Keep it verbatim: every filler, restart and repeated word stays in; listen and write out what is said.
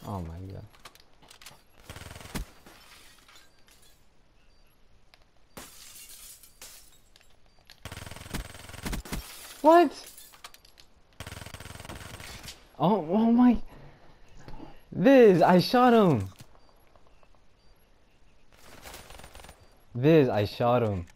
Oh my god. What? Oh, oh my. Viz, I shot him. Viz, I shot him.